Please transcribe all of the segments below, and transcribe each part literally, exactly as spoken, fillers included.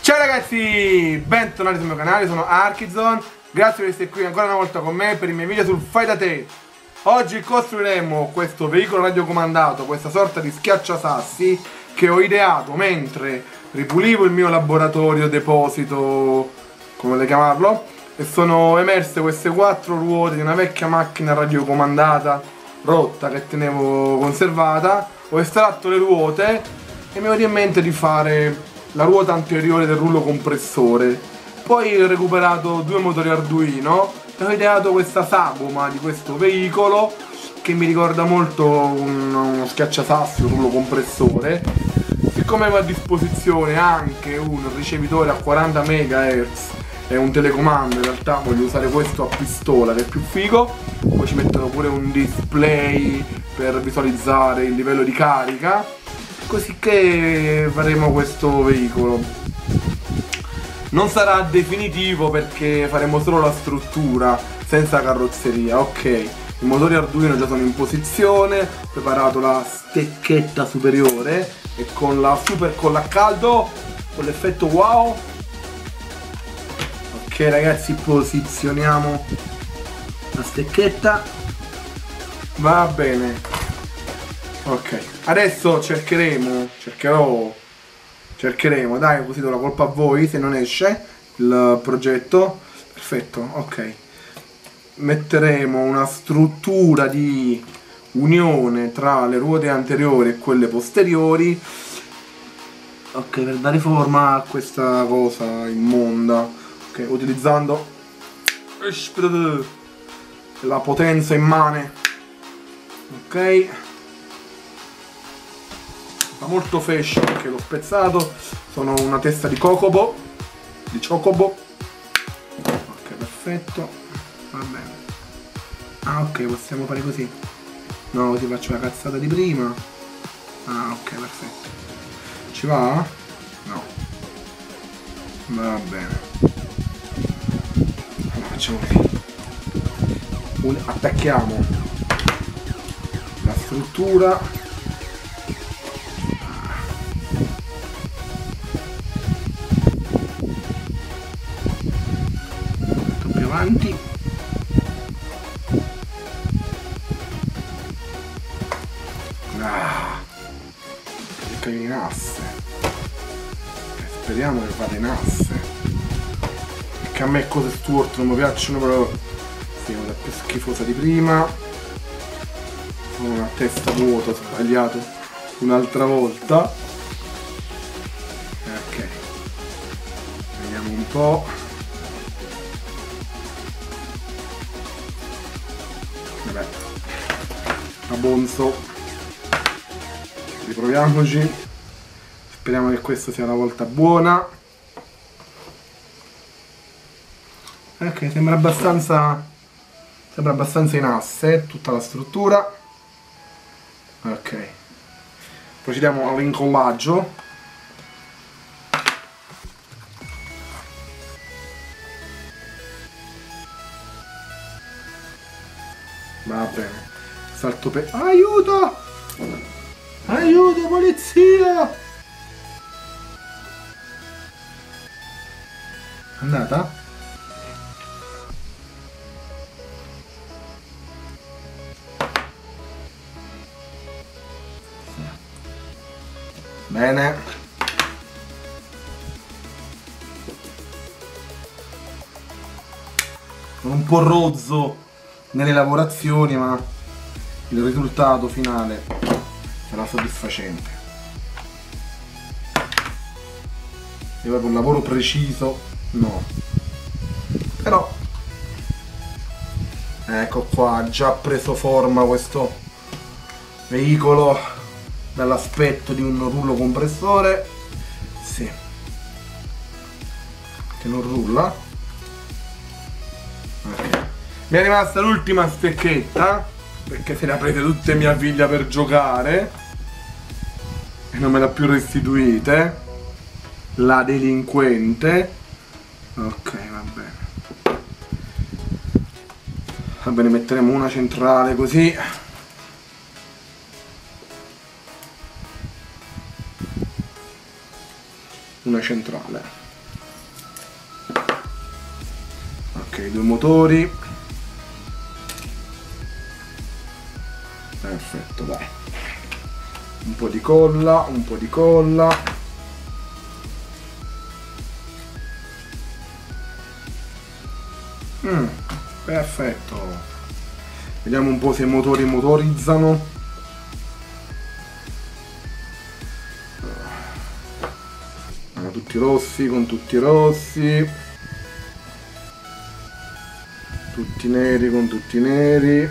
Ciao ragazzi, bentornati sul mio canale, sono Archizone. Grazie per essere qui ancora una volta con me per i miei video sul Fai da te. Oggi costruiremo questo veicolo radiocomandato, questa sorta di schiacciasassi che ho ideato mentre ripulivo il mio laboratorio, deposito, come volete chiamarlo, e sono emerse queste quattro ruote di una vecchia macchina radiocomandata rotta che tenevo conservata. Ho estratto le ruote e mi è venuto in mente di fare la ruota anteriore del rullo compressore. Poi ho recuperato due motori Arduino e ho ideato questa sagoma di questo veicolo che mi ricorda molto un, uno schiacciasassi, un rullo compressore. Siccome avevo a disposizione anche un ricevitore a quaranta megahertz e un telecomando, in realtà voglio usare questo a pistola che è più figo. Poi ci mettono pure un display per visualizzare il livello di carica, così che faremo questo veicolo. Non sarà definitivo perché faremo solo la struttura senza carrozzeria. Ok, i motori Arduino già sono in posizione, ho preparato la stecchetta superiore e con la super colla a caldo, con l'effetto wow. Ok ragazzi, posizioniamo la stecchetta. Va bene. Ok, adesso cercheremo, cercherò, cercheremo, dai, così do la colpa a voi se non esce il progetto. Perfetto, ok. Metteremo una struttura di unione tra le ruote anteriori e quelle posteriori. Ok, per dare forma a questa cosa immonda. Ok, utilizzando la potenza immane. Ok. Molto fashion perché l'ho spezzato. Sono una testa di cocobo, di chocobo. Ok, perfetto, va bene. Ah ok, possiamo fare così. No, così faccio la cazzata di prima. Ah ok, perfetto. Ci va? No. Va bene. Allora facciamo così. Un, attacchiamo la struttura. Avanti. Ah, che in asse. Speriamo che vada in asse, perché a me cose stuart non mi piacciono proprio. Sì, è più schifosa di prima. Ho una testa vuota, ho sbagliato un'altra volta. Ok, vediamo un po'. Vabbè, abbonzo, riproviamoci, speriamo che questa sia la volta buona. Ok, sembra abbastanza sembra abbastanza in asse tutta la struttura. Ok, procediamo all'incollaggio. Va bene, salto per... Aiuto! Aiuto, polizia! Andata? Bene. Sono un po' rozzo nelle lavorazioni, ma il risultato finale sarà soddisfacente. È proprio un lavoro preciso, no, però ecco qua, ha già preso forma questo veicolo dall'aspetto di un rullo compressore. Sì, che non rulla. Ok. Mi è rimasta l'ultima stecchetta perché se le ha prese tutte mia figlia per giocare e non me l'ha più restituite, la delinquente. Ok, va bene. Va bene, metteremo una centrale così. Una centrale. Ok, due motori. Perfetto, vai. Un po' di colla, un po' di colla. Mm, perfetto. Vediamo un po' se i motori motorizzano. Sono tutti rossi, con tutti rossi. Tutti neri con tutti neri.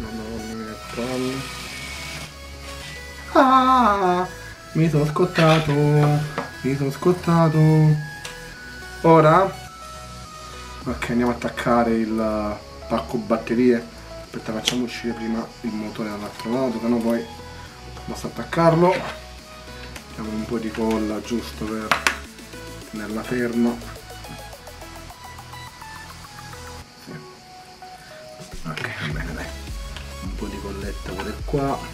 Ah, mi sono scottato, mi sono scottato. Ora, ok, andiamo a attaccare il pacco batterie. Aspetta, facciamo uscire prima il motore dall'altro lato, che no poi posso attaccarlo. Mettiamo un po' di colla giusto per tenerla ferma. Sì. Ok, va bene, dai. Un po' di colletta pure qua.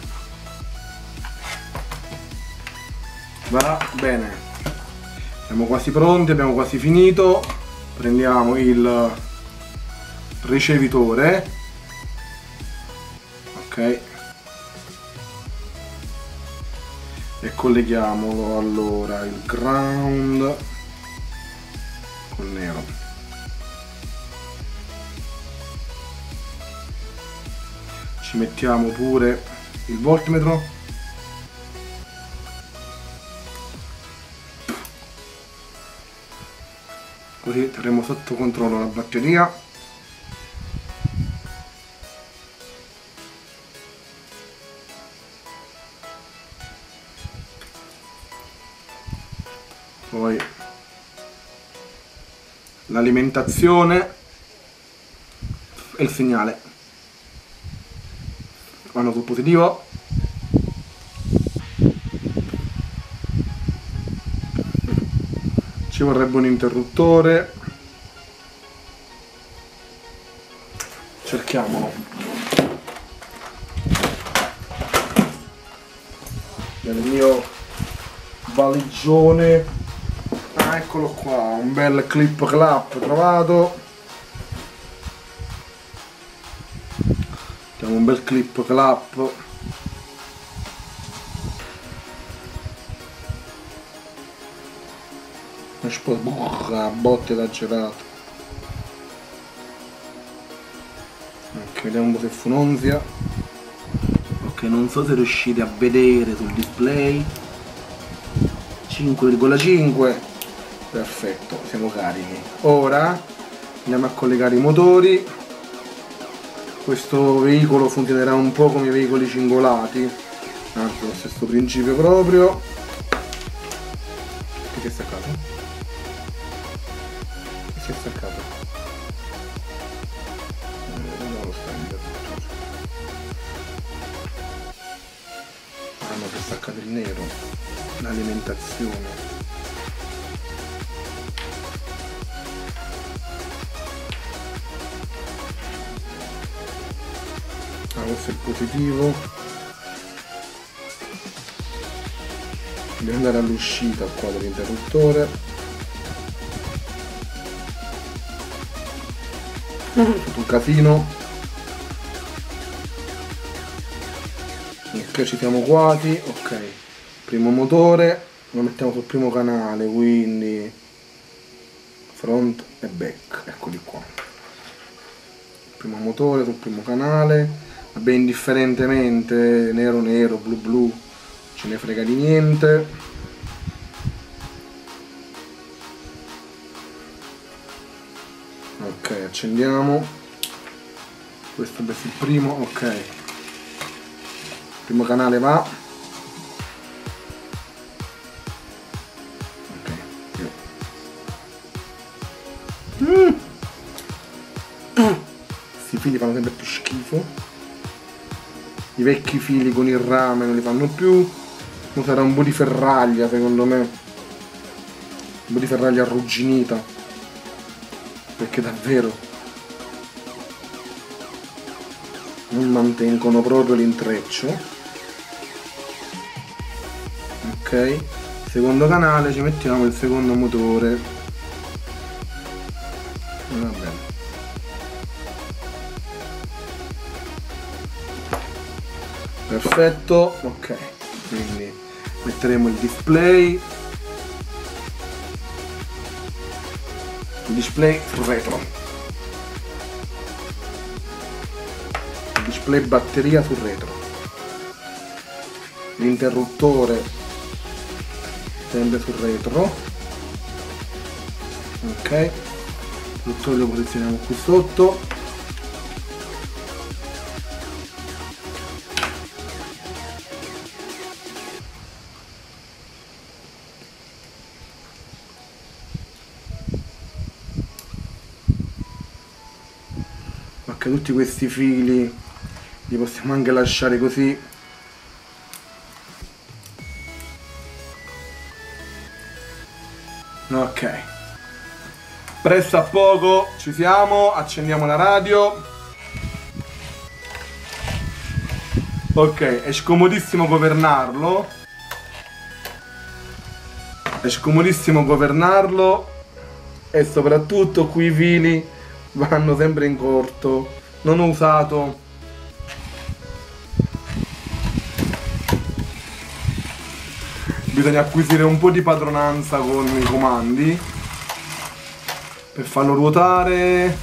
Va bene, siamo quasi pronti, abbiamo quasi finito. Prendiamo il ricevitore, ok, e colleghiamolo allora il ground col nero. Ci mettiamo pure il voltmetro. Così terremo sotto controllo la batteria. Poi l'alimentazione e il segnale vanno sul positivo. Ci vorrebbe un interruttore. Cerchiamolo. Nel mio valigione. Ah, eccolo qua, un bel clip clap trovato. Mettiamo un bel clip clap. A botte da gelato. Ok, vediamo un po' se funzona. Ok, non so se riuscite a vedere sul display. cinque virgola cinque. Perfetto, siamo carichi. Ora andiamo a collegare i motori. Questo veicolo funzionerà un po' come i veicoli cingolati, anche lo stesso principio proprio. Che sta a caso? Si è staccato. Non lo sta in ah no, si è staccato il nero. L'alimentazione. Ah, questo è il positivo. Devo andare all'uscita qua dell'interruttore. Tutto un casino. Ok, ci siamo quasi. Ok, primo motore lo mettiamo sul primo canale, quindi front e back, eccoli qua. Primo motore sul primo canale, vabbè, indifferentemente nero nero, blu blu, ce ne frega di niente. Ok, accendiamo. Questo è il primo, ok. Primo canale va. Ok. Mm. Questi fili fanno sempre più schifo. I vecchi fili con il rame non li fanno più. Non sarà un po' di ferraglia secondo me. Un po' di ferraglia arrugginita. Perché davvero non mantengono proprio l'intreccio. Ok, secondo canale ci mettiamo il secondo motore. Va bene. Perfetto, ok, quindi metteremo il display il display sul retro, il display batteria sul retro, l'interruttore sempre sul retro, ok, l'interruttore lo posizioniamo qui sotto. Ok, tutti questi fili li possiamo anche lasciare così. Ok, presto a poco ci siamo, accendiamo la radio. Ok, è scomodissimo governarlo. È scomodissimo governarlo e soprattutto qui i fili vanno sempre in corto. Non ho usato bisogna acquisire un po' di padronanza con i comandi per farlo ruotare.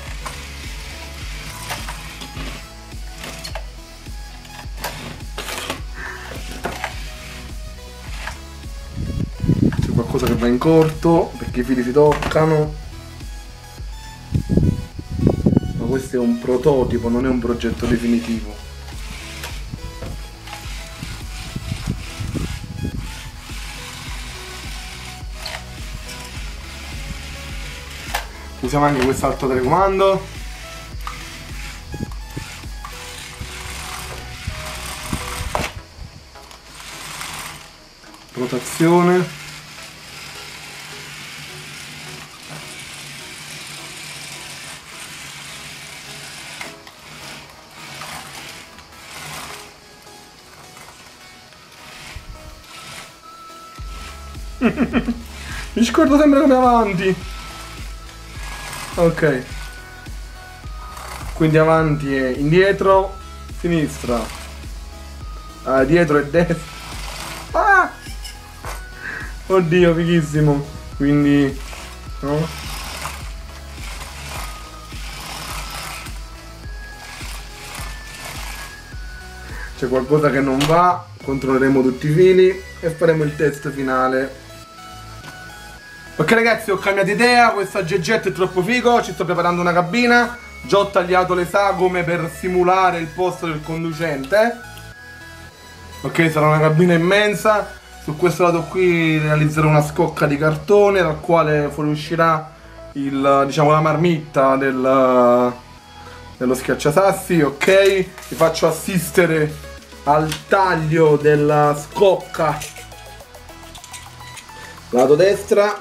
C'è qualcosa che va in corto perché i fili si toccano. Questo è un prototipo, non è un progetto definitivo. Usiamo anche quest'altro telecomando. Rotazione. Mi scordo sempre come avanti. Ok, quindi avanti e indietro, sinistra, ah, dietro e destra. Ah! Oddio, fighissimo. Quindi no? C'è qualcosa che non va, controlleremo tutti i fili e faremo il test finale. Ok ragazzi, ho cambiato idea, questo A G Jet è troppo figo, ci sto preparando una cabina, già ho tagliato le sagome per simulare il posto del conducente. Ok, sarà una cabina immensa, su questo lato qui realizzerò una scocca di cartone dal quale fuoriuscirà il, diciamo, la marmitta del, dello schiacciasassi, ok? Vi faccio assistere al taglio della scocca lato destra.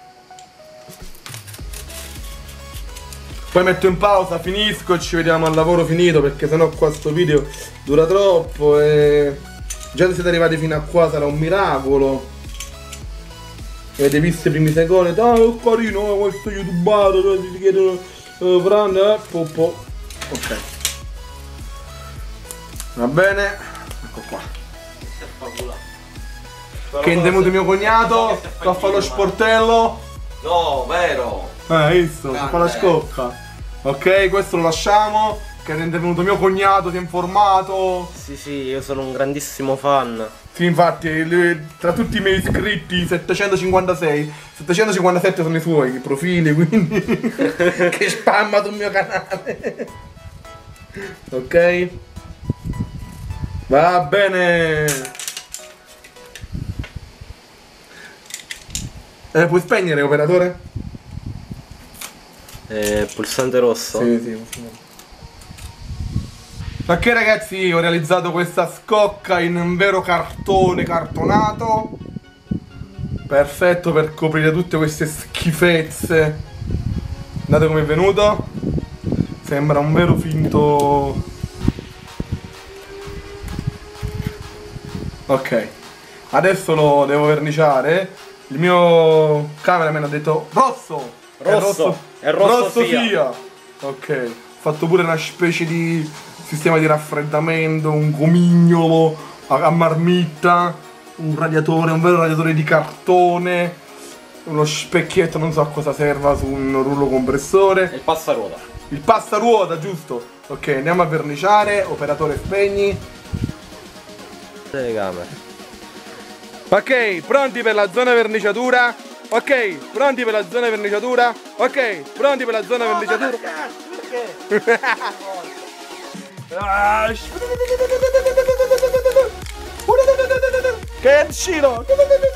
Poi metto in pausa, finisco e ci vediamo al lavoro finito, perché sennò qua sto video dura troppo e già se siete arrivati fino a qua sarà un miracolo. Avete visto i primi secondi, dai, oh carino, questo youtubato, ti chiedono uh, Fran, eh, poppo. Ok. Va bene, ecco qua. Che è intenuto mio cognato, sto a fare lo sportello. No, vero. Eh, hai visto, sto a fare la scocca. Ok, questo lo lasciamo, che è intervenuto mio cognato, si è informato. Sì, sì, io sono un grandissimo fan. Sì, infatti, lui, tra tutti i miei iscritti, settecentocinquantasei, settecentocinquantasette sono i suoi profili, quindi che spamma sul mio canale. Ok? Va bene. Eh, puoi spegnere, operatore? Eh, pulsante rosso? Sì, sì. Ok ragazzi, ho realizzato questa scocca in un vero cartone cartonato. Perfetto per coprire tutte queste schifezze. Guardate come è venuto. Sembra un vero finto. Ok, adesso lo devo verniciare. Il mio cameraman ha detto rosso. Rosso, È rosso, è rosso rosso Fia. Fia. Ok, ho fatto pure una specie di sistema di raffreddamento, un gomignolo a, a marmitta, un radiatore, un vero radiatore di cartone, uno specchietto, non so a cosa serva, su un rullo compressore. Il passaruota. Il passaruota, giusto? Ok, andiamo a verniciare, operatore spegni. Telecamere. Ok, pronti per la zona verniciatura? Ok, pronti per la zona verniciatura? Ok, pronti per la zona verniciatura? Perché? Che giro!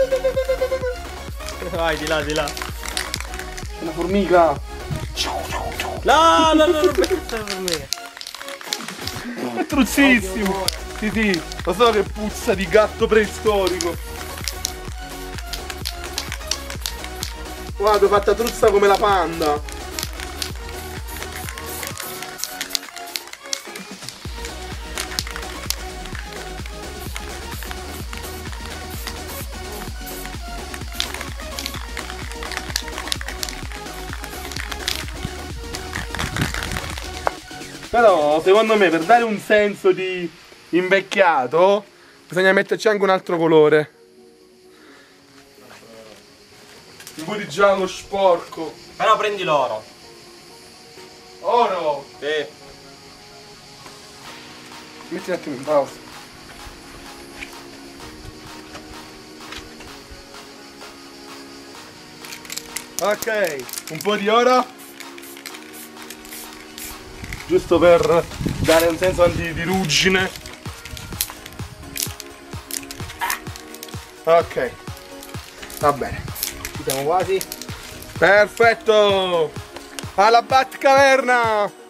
Vai di là, di là. Una formica! No, no, no, non questa formica. È truzzissimo! Sì, sì, lo so che puzza di gatto preistorico. Guarda, fatta truzza come la panda. Però secondo me per dare un senso di invecchiato bisogna metterci anche un altro colore. Un po' di giallo sporco. Però prendi l'oro. Oro! Sì. Metti un attimo in pausa. Ok, un po' di oro. Giusto per dare un senso anti di ruggine. Ok, va bene. Ci siamo quasi. Perfetto! Alla Batcaverna!